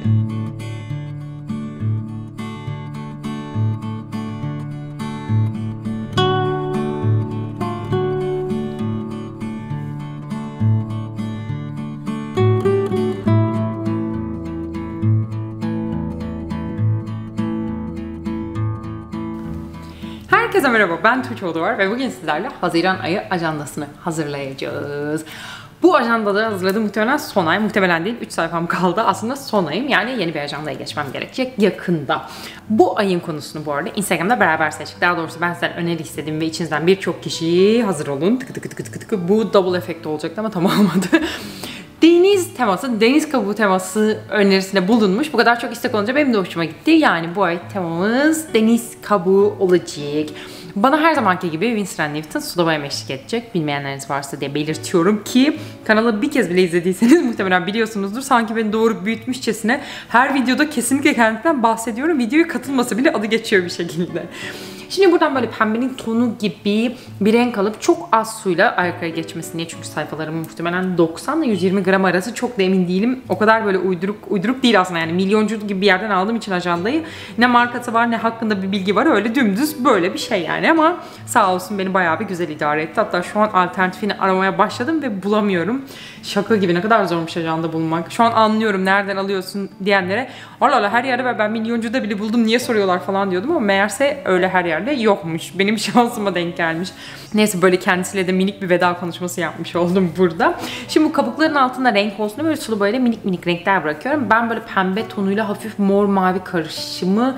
Herkese merhaba, ben Tuğçe Oduvar ve bugün sizlerle Haziran ayı ajandasını hazırlayacağız. Bu ajandada hazırladığım muhtemelen son ay, muhtemelen değil 3 sayfam kaldı. Aslında son ayım, yani yeni bir ajandaya geçmem gerekecek yakında. Bu ayın konusunu bu arada Instagram'da beraber seçtik. Daha doğrusu ben sizden öneri istedim ve içinizden birçok kişi hazır olun. Tıkı tıkı tıkı tıkı tıkı. Bu double efekti olacaktı ama tam olmadı. Deniz teması, deniz kabuğu teması önerisinde bulunmuş. Bu kadar çok istek olunca benim de hoşuma gitti. Yani bu ay temamız deniz kabuğu olacak. Bana her zamanki gibi Winston & Newton Sulabaya eşlik edecek. Bilmeyenleriniz varsa diye belirtiyorum ki kanalı bir kez bile izlediyseniz muhtemelen biliyorsunuzdur. Sanki beni doğurup büyütmüşçesine her videoda kesinlikle kendimden bahsediyorum. Videoya katılması bile adı geçiyor bir şekilde. Şimdi buradan böyle pembenin tonu gibi bir renk alıp çok az suyla arkaya geçmesin diye, çünkü sayfalarım muhtemelen 90 ile 120 gram arası, çok da emin değilim. O kadar böyle uyduruk değil aslında, yani milyoncu gibi bir yerden aldığım için ajandayı. Ne markası var ne hakkında bir bilgi var, öyle dümdüz böyle bir şey yani, ama sağ olsun beni bayağı bir güzel idare etti. Hatta şu an alternatifini aramaya başladım ve bulamıyorum. Şaka gibi, ne kadar zormuş ajanda bulmak. Şu an anlıyorum nereden alıyorsun diyenlere. Allah Allah, her yerde ben milyoncuda bile buldum, niye soruyorlar falan diyordum ama meğerse öyle her yerde yokmuş. Benim şansıma denk gelmiş. Neyse, böyle kendisiyle de minik bir veda konuşması yapmış oldum burada. Şimdi bu kabukların altında renk olsun diye böyle sulu boyayla minik minik renkler bırakıyorum. Ben böyle pembe tonuyla hafif mor mavi karışımı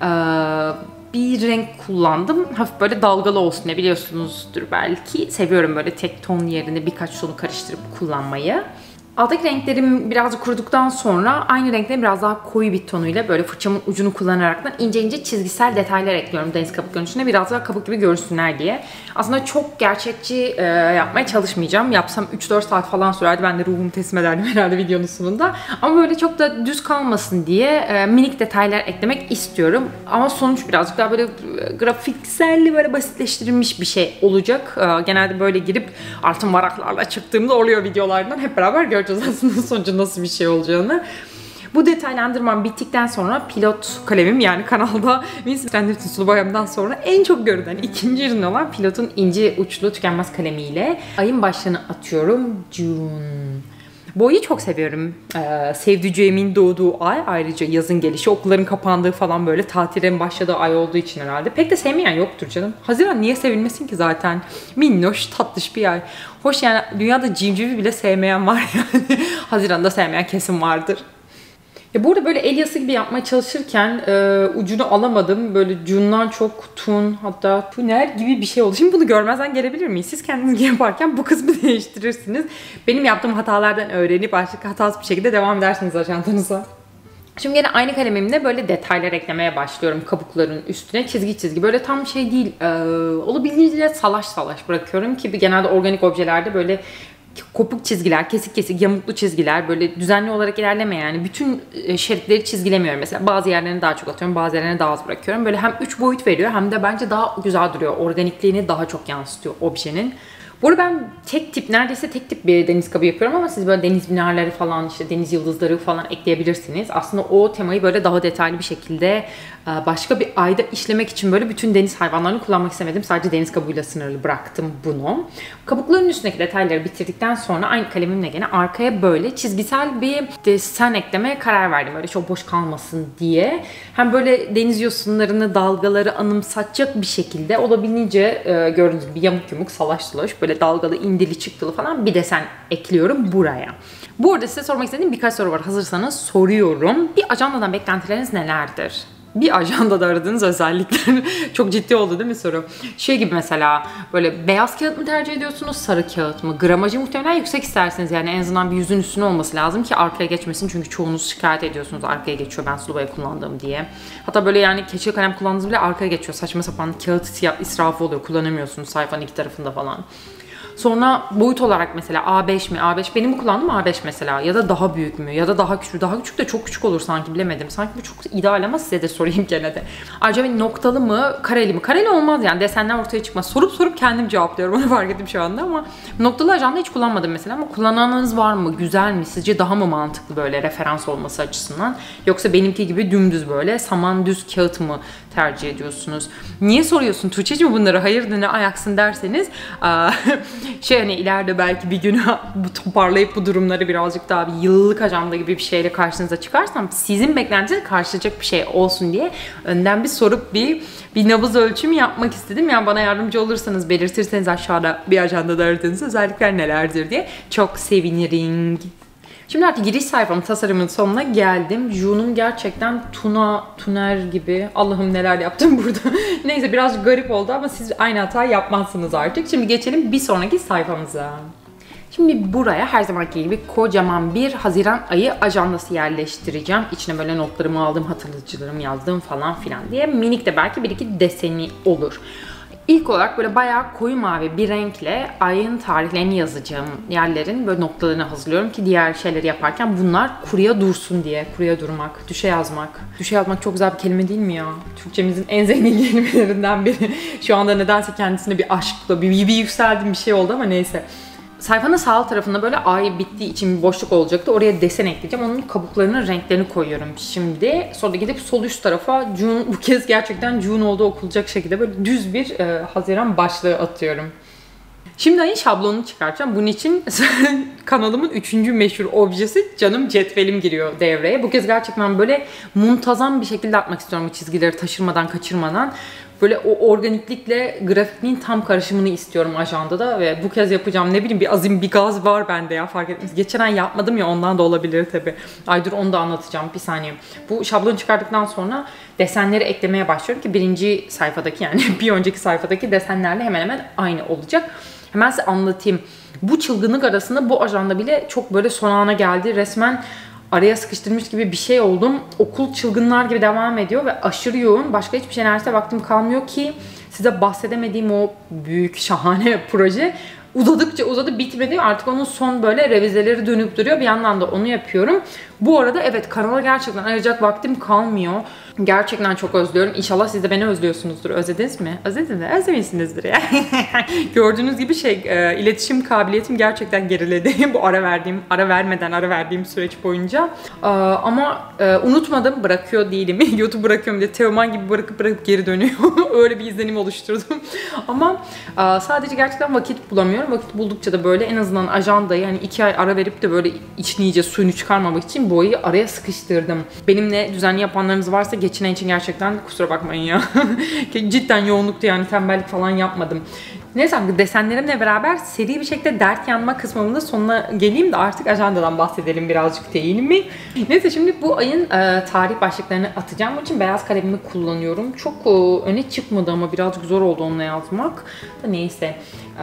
bir renk kullandım. Hafif böyle dalgalı olsun diye, biliyorsunuzdur belki. Seviyorum böyle tek ton yerine birkaç tonu karıştırıp kullanmayı. Alttaki renklerim birazcık kuruduktan sonra aynı renklerin biraz daha koyu bir tonuyla böyle fırçamın ucunu kullanarak ince ince çizgisel detaylar ekliyorum deniz kabuk görünüşüne, biraz daha kabuk gibi görünsünler diye. Aslında çok gerçekçi yapmaya çalışmayacağım. Yapsam 3-4 saat falan sürerdi. Ben de ruhumu teslim ederdim herhalde videonun sonunda. Ama böyle çok da düz kalmasın diye minik detaylar eklemek istiyorum. Ama sonuç birazcık daha böyle grafiksel, böyle basitleştirilmiş bir şey olacak. Genelde böyle girip altın varaklarla çıktığımda oluyor videolardan. Hep beraber göreceğiz aslında sonucu nasıl bir şey olacağını. Bu detaylandırmam bittikten sonra pilot kalemim, yani kanalda Winston & Newton sulu boyamdan sonra en çok görülen ikinci ürün olan pilotun ince uçlu tükenmez kalemiyle ayın başlığını atıyorum. June. Bu ayı çok seviyorum. Sevdiceğimin doğduğu ay, ayrıca yazın gelişi, okulların kapandığı falan, böyle tatilin başladığı ay olduğu için herhalde. Pek de sevmeyen yoktur canım. Haziran niye sevilmesin ki zaten? Minnoş, tatlış bir ay. Hoş, yani dünyada civcivi bile sevmeyen var yani. Haziran'da sevmeyen kesin vardır. Ya burada böyle el yası gibi yapmaya çalışırken ucunu alamadım. Böyle cundan çok tun, hatta tuner gibi bir şey oldu. Şimdi bunu görmezden gelebilir miyiz? Siz kendiniz yaparken bu kısmı değiştirirsiniz. Benim yaptığım hatalardan öğrenip artık hatasız bir şekilde devam edersiniz ajantanıza. Şimdi yine aynı kalemimle böyle detaylar eklemeye başlıyorum kabukların üstüne, çizgi çizgi. Böyle tam şey değil, olabildiğince salaş salaş bırakıyorum ki genelde organik objelerde böyle kopuk çizgiler, kesik kesik, yamuklu çizgiler, böyle düzenli olarak ilerleme, yani bütün şeritleri çizgilemiyorum. Mesela bazı yerlerini daha çok atıyorum, bazı yerlerini daha az bırakıyorum. Böyle hem 3 boyut veriyor hem de bence daha güzel duruyor. Organikliğini daha çok yansıtıyor objenin. Bu arada ben neredeyse tek tip bir deniz kabuğu yapıyorum ama siz böyle deniz binaları falan, işte deniz yıldızları falan ekleyebilirsiniz. Aslında o temayı böyle daha detaylı bir şekilde başka bir ayda işlemek için böyle bütün deniz hayvanlarını kullanmak istemedim. Sadece deniz kabuğuyla sınırlı bıraktım bunu. Kabukların üstündeki detayları bitirdikten sonra aynı kalemimle gene arkaya böyle çizgisel bir desen eklemeye karar verdim. Böyle çok boş kalmasın diye. Hem böyle deniz yosunlarını, dalgaları anımsatacak bir şekilde olabildiğince gördüğünüz gibi yamuk yumuk, salaş salaş, böyle dalgalı, indili çıktılı falan bir desen ekliyorum buraya. Bu arada size sormak istediğim birkaç soru var. Hazırsanız soruyorum. Bir ajandadan beklentileriniz nelerdir? Bir ajandada aradığınız özellikler. Çok ciddi oldu değil mi soru? Şey gibi mesela, böyle beyaz kağıt mı tercih ediyorsunuz, sarı kağıt mı? Gramajı muhtemelen yüksek isterseniz, yani en azından bir yüzün üstüne olması lazım ki arkaya geçmesin. Çünkü çoğunuz şikayet ediyorsunuz, arkaya geçiyor ben sulu boya kullandığım diye. Hatta böyle yani keçeli kalem kullandığınız bile arkaya geçiyor. Saçma sapan kağıt israfı oluyor, kullanamıyorsunuz sayfanın iki tarafında falan. Sonra boyut olarak mesela A5 mi? A5 benim kullandığım A5 mesela, ya da daha büyük mü? Ya da daha küçük. Daha küçük de çok küçük olur sanki, bilemedim. Sanki bu çok ideal ama size de sorayım gene de. Ayrıca bir noktalı mı? Kareli mi? Kareli olmaz yani, desenler ortaya çıkmaz. Sorup kendim cevaplıyorum. Onu fark ettim şu anda ama noktalı ajanda hiç kullanmadım mesela, ama kullananınız var mı? Güzel mi? Sizce daha mı mantıklı böyle referans olması açısından? Yoksa benimki gibi dümdüz böyle saman düz kağıt mı tercih ediyorsunuz? Niye soruyorsun Tuğçe'cim bunları? Hayırdır ne ayaksın derseniz hani ileride belki bir gün bu toparlayıp bu durumları birazcık daha bir yıllık ajanda gibi bir şeyle karşınıza çıkarsam sizin beklentinizi karşılayacak bir şey olsun diye önden bir sorup bir nabız ölçümü yapmak istedim. Yani bana yardımcı olursanız, belirtirseniz aşağıda bir ajandada aradığınız özellikler nelerdir diye çok sevinirim. Şimdi artık giriş sayfamın tasarımının sonuna geldim. June'um gerçekten tuner gibi. Allah'ım neler yaptım burada. Neyse biraz garip oldu ama siz aynı hatayı yapmazsınız artık. Şimdi geçelim bir sonraki sayfamıza. Şimdi buraya her zamanki gibi kocaman bir Haziran ayı ajandası yerleştireceğim. İçine böyle notlarımı aldım, hatırlatıcılarımı yazdım falan filan diye. Minik de belki bir iki deseni olur. İlk olarak böyle bayağı koyu mavi bir renkle ayın tarihlerini yazacağım yerlerin böyle noktalarını hazırlıyorum ki diğer şeyleri yaparken bunlar kuruya dursun diye. Kuruya durmak, düşe yazmak. Düşe yazmak çok güzel bir kelime değil mi ya? Türkçemizin en zengin kelimelerinden biri. Şu anda nedense kendisine bir aşkla, bir yükseldiğim bir şey oldu ama neyse. Sayfanın sağ alt tarafında böyle ay bittiği için bir boşluk olacaktı. Oraya desen ekleyeceğim. Onun kabuklarının renklerini koyuyorum şimdi. Sonra gidip sol üst tarafa June, bu kez gerçekten June olduğu okunacak şekilde böyle düz bir Haziran başlığı atıyorum. Şimdi ayın şablonunu çıkartacağım. Bunun için kanalımın 3. meşhur objesi canım cetvelim giriyor devreye. Bu kez gerçekten böyle muntazam bir şekilde atmak istiyorum bu çizgileri taşırmadan, kaçırmadan. Böyle o organiklikle grafikliğin tam karışımını istiyorum ajandada ve bu kez yapacağım. Ne bileyim bir azim, bir gaz var bende ya, fark ettiniz. Geçen ay yapmadım ya, ondan da olabilir tabii. Ay dur, onu da anlatacağım bir saniye. Bu şablonu çıkardıktan sonra desenleri eklemeye başlıyorum ki birinci sayfadaki, yani bir önceki sayfadaki desenlerle hemen hemen aynı olacak. Hemen size anlatayım. Bu çılgınlık arasında bu ajanda bile çok böyle son ana geldi. Resmen araya sıkıştırmış gibi bir şey oldum. Okul çılgınlar gibi devam ediyor ve aşırı yoğun. Başka hiçbir şey neredeyse vaktim kalmıyor ki size bahsedemediğim o büyük şahane proje uzadıkça uzadı, bitmedi. Artık onun son böyle revizeleri dönüp duruyor. Bir yandan da onu yapıyorum. Bu arada evet, kanala gerçekten ayıracak vaktim kalmıyor. Gerçekten çok özlüyorum. İnşallah siz de beni özlüyorsunuzdur. Özlediniz mi? Özlediniz mi? Özlemişsinizdir ya. Gördüğünüz gibi iletişim kabiliyetim gerçekten geriledi. Bu ara vermediğim süreç boyunca. Ama unutmadım, bırakıyor değilim. YouTube bırakıyorum diye Teoman gibi bırakıp geri dönüyor. Öyle bir izlenim oluşturdum. Ama sadece gerçekten vakit bulamıyorum. Vakit buldukça da böyle en azından ajandayı, yani 2 ay ara verip de böyle içini iyice suyunu çıkarmamak için bu ayı araya sıkıştırdım. Benimle düzenli yapanlarınız varsa geçen ay için gerçekten kusura bakmayın ya. Cidden yoğunluktu yani, tembellik falan yapmadım. Neyse, desenlerimle beraber seri bir şekilde dert yanma kısmının da sonuna geleyim de artık ajandadan bahsedelim birazcık, değil mi? Neyse, şimdi bu ayın tarih başlıklarını atacağım. Bunun için beyaz kalemimi kullanıyorum. Çok öne çıkmadı ama birazcık zor oldu onunla yazmak. Neyse.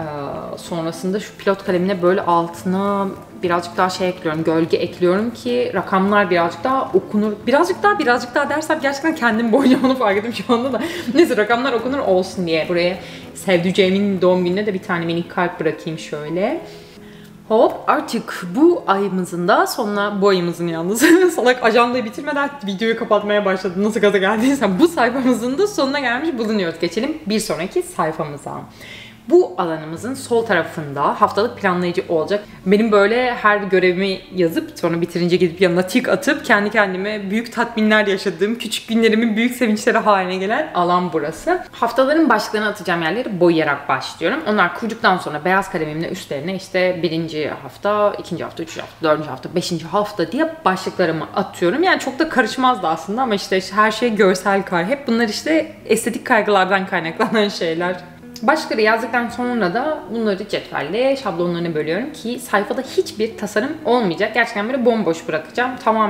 Sonrasında şu pilot kalemine böyle altına birazcık daha ekliyorum, gölge ekliyorum ki rakamlar birazcık daha okunur. Birazcık daha dersem gerçekten kendim boyunca onu fark ettim şu anda da. Neyse, rakamlar okunur olsun diye buraya sevdiceğimin doğum gününe de bir tane minik kalp bırakayım şöyle. Hop, artık bu ayımızın da sonuna, bu ayımızın yalnız salak ajandayı bitirmeden videoyu kapatmaya başladım. Nasıl gaza geldiysem bu sayfamızın da sonuna gelmiş bulunuyoruz. Geçelim bir sonraki sayfamıza. Bu alanımızın sol tarafında haftalık planlayıcı olacak. Benim böyle her görevimi yazıp sonra bitirince gidip yanına tik atıp kendi kendime büyük tatminler yaşadığım, küçük günlerimin büyük sevinçleri haline gelen alan burası. Haftaların başlıklarını atacağım yerleri boyayarak başlıyorum. Onlar kurduktan sonra beyaz kalemimle üstlerine işte 1. hafta, 2. hafta, 3. hafta, 4. hafta, 5. hafta diye başlıklarımı atıyorum. Yani çok da karışmazdı aslında ama işte her şey görsel hep bunlar işte estetik kaygılardan kaynaklanan şeyler. Başlıkları yazdıktan sonra da bunları cetvelle şablonlarına bölüyorum ki sayfada hiçbir tasarım olmayacak. Gerçekten böyle bomboş bırakacağım. Tamamen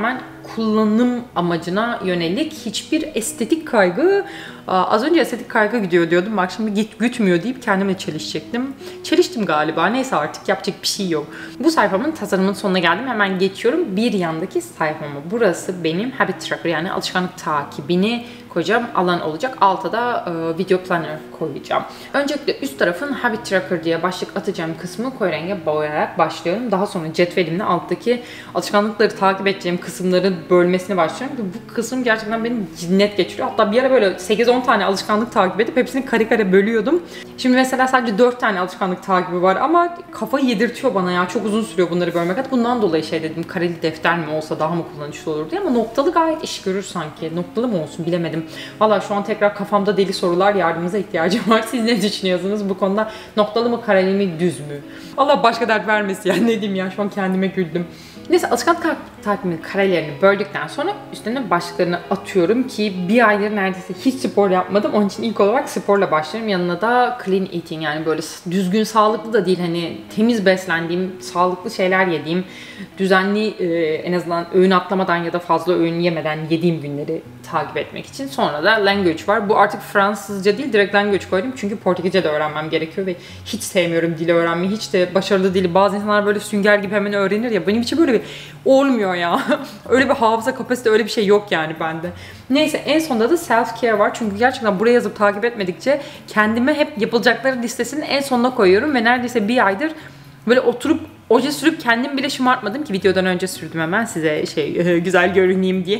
kullanım amacına yönelik hiçbir estetik kaygı. Az önce estetik kaygı gidiyor diyordum. Bak şimdi gütmüyor deyip kendime çelişecektim. Çeliştim galiba. Neyse artık yapacak bir şey yok. Bu sayfamın tasarımının sonuna geldim. Hemen geçiyorum bir yandaki sayfama. Burası benim habit tracker yani alışkanlık takibini koyacağım alan olacak. Alta da video planner koyacağım. Öncelikle üst tarafın habit tracker diye başlık atacağım kısmı koyu renge boyayarak başlıyorum. Daha sonra cetvelimle alttaki alışkanlıkları takip edeceğim kısımların bölmesine başlıyorum. Bu kısım gerçekten beni cinnet geçiriyor. Hatta bir ara böyle 8-10 tane alışkanlık takip edip hepsini kare kare bölüyordum. Şimdi mesela sadece 4 tane alışkanlık takibi var ama kafayı yedirtiyor bana ya. Çok uzun sürüyor bunları bölmek. Hatta bundan dolayı şey dedim, kareli defter mi olsa daha mı kullanışlı olur diye ama noktalı gayet iş görür sanki. Noktalı mı olsun bilemedim. Valla şu an tekrar kafamda deli sorular, yardımınıza ihtiyacım var. Siz ne düşünüyorsunuz bu konuda? Noktalı mı, kareli mi, düz mü? Allah başka dert vermesin yani, ne diyeyim ya, şu an kendime güldüm. Neyse alışkanlık takibinin karelerini böldükten sonra üstüne başlıklarını atıyorum ki bir aydır neredeyse hiç spor yapmadım. Onun için ilk olarak sporla başlıyorum. Yanına da clean eating yani böyle düzgün, sağlıklı da değil, hani temiz beslendiğim, sağlıklı şeyler yediğim, düzenli en azından öğün atlamadan ya da fazla öğün yemeden yediğim günleri takip etmek için. Sonra da language var. Bu artık Fransızca değil, direkt language koydum. Çünkü Portekizce de öğrenmem gerekiyor ve hiç sevmiyorum dili öğrenmeyi. Hiç de başarılı değil. Bazı insanlar böyle sünger gibi hemen öğrenir ya. Benim için böyle bir olmuyor ya. Öyle bir hafıza kapasite, öyle bir şey yok yani bende. Neyse en sonunda da self care var. Çünkü gerçekten buraya yazıp takip etmedikçe kendime hep yapılacakları listesinin en sonuna koyuyorum ve neredeyse bir aydır böyle oturup oje sürüp kendim bile şımartmadım ki videodan önce sürdüm hemen size güzel görüneyim diye.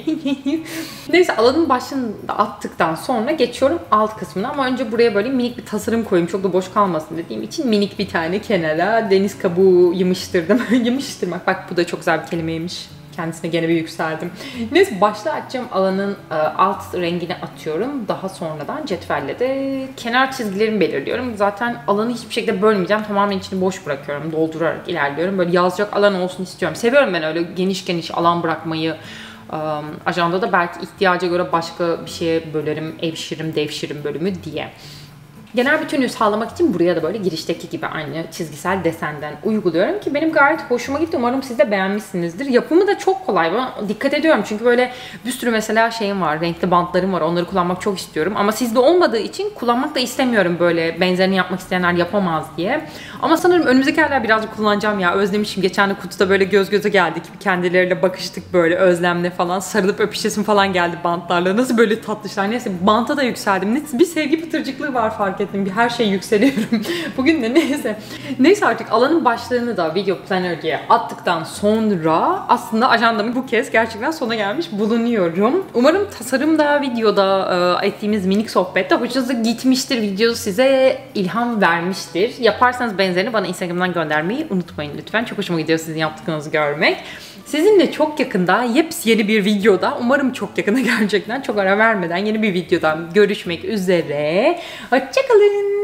Neyse alanın başını da attıktan sonra geçiyorum alt kısmına ama önce buraya böyle minik bir tasarım koyayım. Çok da boş kalmasın dediğim için minik bir tane kenara deniz kabuğu yımıştırdım. Yımıştırmak, bak bu da çok güzel bir kelimeymiş. Kendisine gene bir yükseldim. Neyse başlığı açacağım alanın alt rengini atıyorum. Daha sonradan cetvelle de kenar çizgilerimi belirliyorum. Zaten alanı hiçbir şekilde bölmeyeceğim. Tamamen içini boş bırakıyorum. Doldurarak ilerliyorum. Böyle yazacak alan olsun istiyorum. Seviyorum ben öyle geniş geniş alan bırakmayı. Ajandada belki ihtiyaca göre başka bir şeye bölerim. Evşirim, devşirim bölümü diye. Genel bütünlüğü sağlamak için buraya da böyle girişteki gibi aynı çizgisel desenden uyguluyorum ki benim gayet hoşuma gitti. Umarım siz de beğenmişsinizdir. Yapımı da çok kolay. Ben dikkat ediyorum çünkü böyle bir sürü mesela şeyim var, renkli bantlarım var. Onları kullanmak çok istiyorum. Ama sizde olmadığı için kullanmak da istemiyorum, böyle benzerini yapmak isteyenler yapamaz diye. Ama sanırım önümüzdeki aylar birazcık kullanacağım ya. Özlemişim. Geçen de kutuda böyle göz göze geldik. Kendileriyle bakıştık böyle özlemle falan. Sarılıp öpüşesim falan geldi bantlarla. Nasıl böyle tatlışlar. Neyse banta da yükseldim. Bir sevgi pıtırcıklığı var fark ettim. Bir her şey yükseliyorum. Bugün de neyse. Neyse artık alanın başlığını da video planner diye attıktan sonra aslında ajandamın bu kez gerçekten sona gelmiş bulunuyorum. Umarım tasarımda, videoda ettiğimiz minik sohbette hoşunuza gitmiştir. Video size ilham vermiştir. Yaparsanız benzerini bana Instagram'dan göndermeyi unutmayın lütfen. Çok hoşuma gidiyor sizin yaptıklarınızı görmek. Sizinle çok yakında yepyeni bir videoda, umarım çok yakında gerçekten çok ara vermeden yeni bir videodan görüşmek üzere. Hoşçakalın.